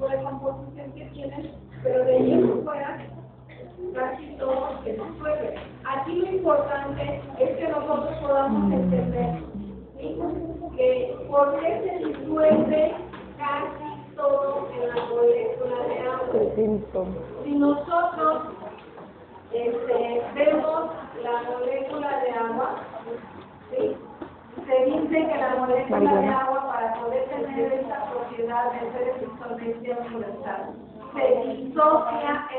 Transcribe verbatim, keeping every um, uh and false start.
tipo de composición que tienen, pero de ahí en fuera casi todo se disuelve. Aquí lo importante es que nosotros podamos entender, ¿sí?, que por qué se disuelve casi todo en la molécula de agua. Si nosotros este, vemos la molécula de agua, ¿sí?, se dice que la molécula de agua, para poder tener esta propiedad de ser disolvencia universal, se disocia